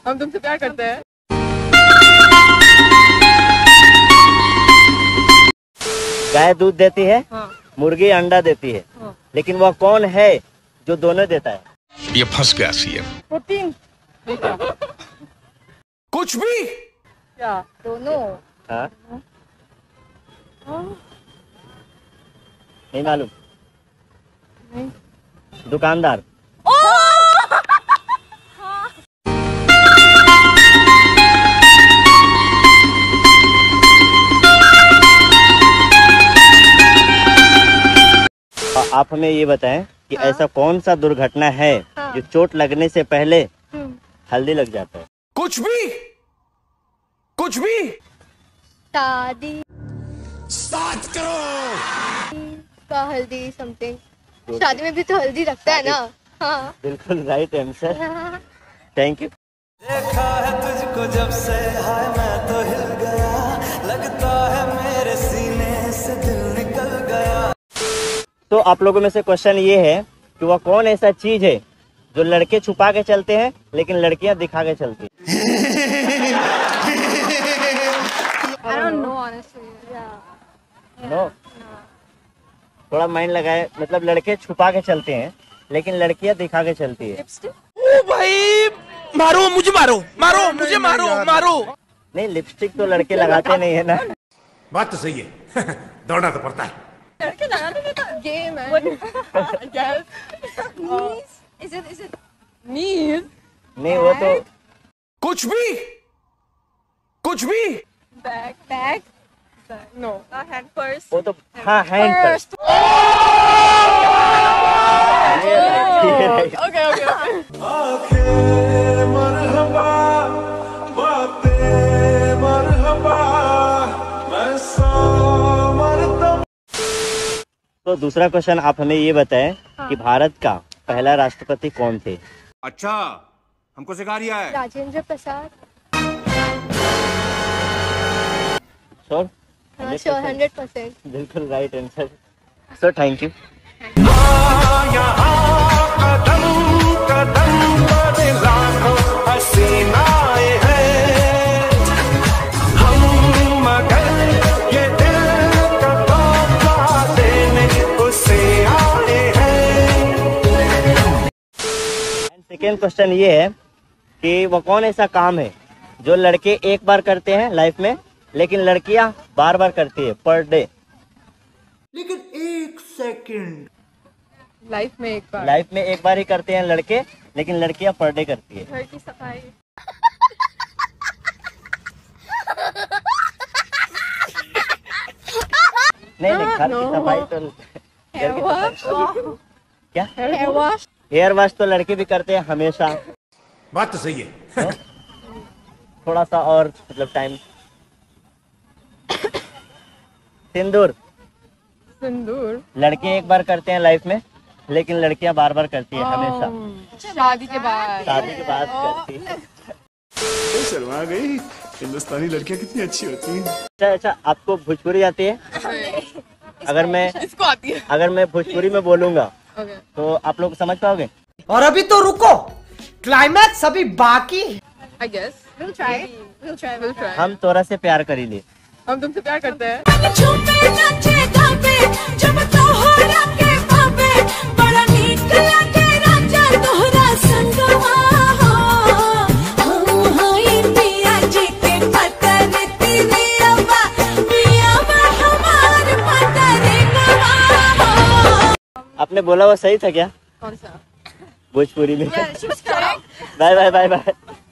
हम तुमसे प्यार करते हैं। गाय दूध देती है, हाँ। मुर्गी अंडा देती है, हाँ। लेकिन वह कौन है जो दोनों देता है? ये फंस गया सीएम। प्रोटीन। कुछ भी क्या? दोनों। हाँ? नहीं मालूम? नहीं। दुकानदार। आप हमें ये बताएं कि ऐसा कौन सा दुर्घटना है जो चोट लगने से पहले हल्दी लग जाता है? कुछ भी शादी स्टार्ट करो। का हल्दी समथिंग। शादी में भी तो हल्दी लगता है ना। हाँ बिल्कुल राइट आंसर। Thank you. देखा है तुझको जब से हाय मैं तो हिल गया, लगता है मेरे सीने से दिल निकल गया। तो आप लोगों में से क्वेश्चन ये है कि वह कौन ऐसा चीज है जो लड़के छुपा के चलते हैं लेकिन लड़कियां दिखा के चलती हैं? I don't know honestly. No? थोड़ा माइंड लगाए, मतलब लड़के छुपा के चलते हैं लेकिन लड़कियां दिखा के चलती है। ओ भाई मारो मुझे, मारो मुझे, मारो। नहीं, लिपस्टिक तो लड़के लगाते नहीं है ना। बात तो सही है। दौड़ना तो पड़ता है। लड़के लगाते नहीं था। Game है। Yes. Is it knees? नहीं, वो तो कुछ भी Back. No. Hand first. वो तो हाँ, हैंड पर। Okay. आंखें मरहबा, बातें मरहबा, मैं मरता। तो दूसरा क्वेश्चन आप हमें ये बताएं कि भारत का पहला राष्ट्रपति कौन थे? अच्छा, हमको सिखा रिया है। राजेंद्र प्रसाद। श्योर? हाँ श्योर 100%। बिल्कुल right answer. So thank you. Second question ये है कि वो कौन ऐसा काम है जो लड़के एक बार करते हैं लाइफ में लेकिन लड़कियां बार बार करती है पर डे? लेकिन एक सेकंड, लाइफ में एक बार ही करते हैं लड़के लेकिन लड़कियां पर डे करती है। घर की सफाई। नहीं, घर की सफाई तो Hair wash. क्या? Hair wash. हेयर वॉश तो लड़के भी करते हैं हमेशा। बात तो सही है। थोड़ा सा और मतलब टाइम। सिंदूर लड़के एक बार करते हैं लाइफ में लेकिन लड़कियां बार बार करती है हमेशा। शादी के बाद करती है। शर्मा गई। हिंदुस्तानी लड़कियां कितनी अच्छी होती हैं। अच्छा, आपको भोजपुरी आती है? इसको आती है। अगर मैं भोजपुरी में बोलूंगा तो आप लोग समझ पाओगे? और अभी तो रुको, क्लाइमैक्स अभी बाकी। I guess. We'll try. हम तोरा से प्यार करी ले। हम तुमसे प्यार करते हैं। आपने बोला वो सही था क्या? कौन सा? भोजपुरी में। Yeah, she was correct. Bye.